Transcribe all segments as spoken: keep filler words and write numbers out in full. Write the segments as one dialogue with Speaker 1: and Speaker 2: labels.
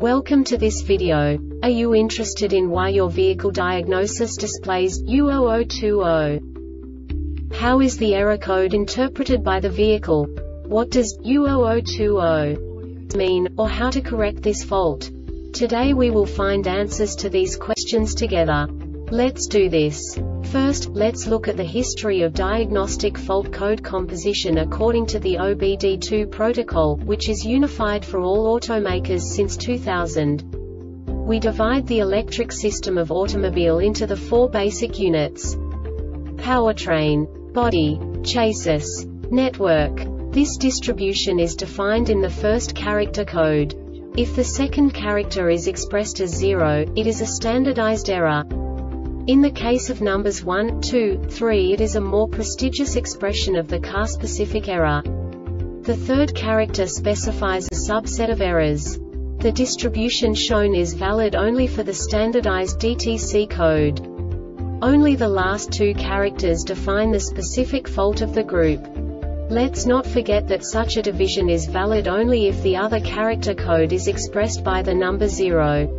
Speaker 1: Welcome to this video. Are you interested in why your vehicle diagnosis displays U zero zero two zero? How is the error code interpreted by the vehicle? What does U zero zero two zero mean, or how to correct this fault? Today we will find answers to these questions together. Let's do this. First, let's look at the history of diagnostic fault code composition according to the O B D two protocol, which is unified for all automakers since two thousand. We divide the electric system of automobile into the four basic units: powertrain, body, chassis, network. This distribution is defined in the first character code. If the second character is expressed as zero, it is a standardized error. In the case of numbers one, two, three, it is a more prestigious expression of the car-specific error. The third character specifies a subset of errors. The distribution shown is valid only for the standardized D T C code. Only the last two characters define the specific fault of the group. Let's not forget that such a division is valid only if the other character code is expressed by the number zero.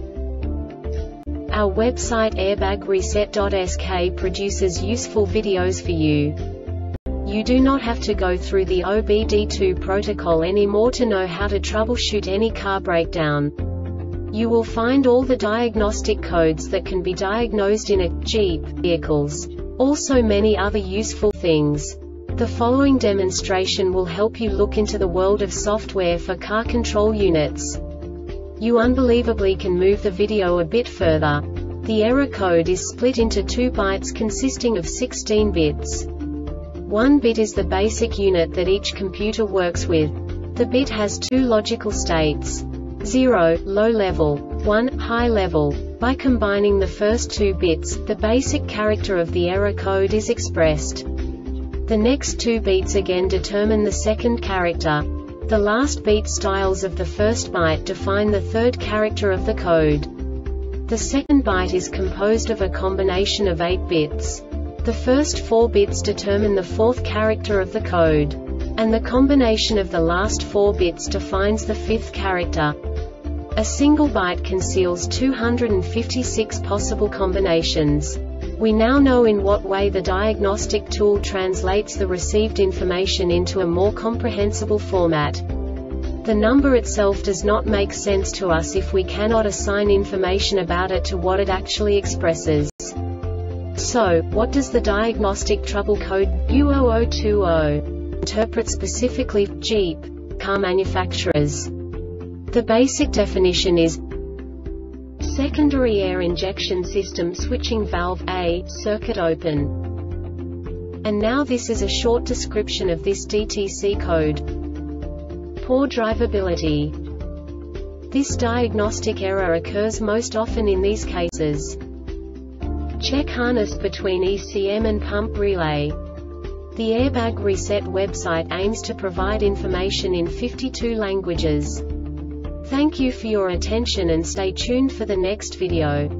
Speaker 1: Our website airbag reset dot S K produces useful videos for you. You do not have to go through the O B D two protocol anymore to know how to troubleshoot any car breakdown. You will find all the diagnostic codes that can be diagnosed in a Jeep vehicles. Also many other useful things. The following demonstration will help you look into the world of software for car control units. You unbelievably can move the video a bit further. The error code is split into two bytes consisting of sixteen bits. One bit is the basic unit that each computer works with. The bit has two logical states: zero, low level, one, high level. By combining the first two bits, the basic character of the error code is expressed. The next two beats again determine the second character. The last beat styles of the first byte define the third character of the code. The second byte is composed of a combination of eight bits. The first four bits determine the fourth character of the code. And the combination of the last four bits defines the fifth character. A single byte conceals two hundred fifty-six possible combinations. We now know in what way the diagnostic tool translates the received information into a more comprehensible format. The number itself does not make sense to us if we cannot assign information about it to what it actually expresses. So, what does the diagnostic trouble code U zero zero two zero interpret specifically for Jeep car manufacturers? The basic definition is secondary air injection system switching valve A, circuit open. And now this is a short description of this D T C code. Poor drivability. This diagnostic error occurs most often in these cases: check harness between E C M and pump relay. The Airbag Reset website aims to provide information in fifty-two languages. Thank you for your attention and stay tuned for the next video.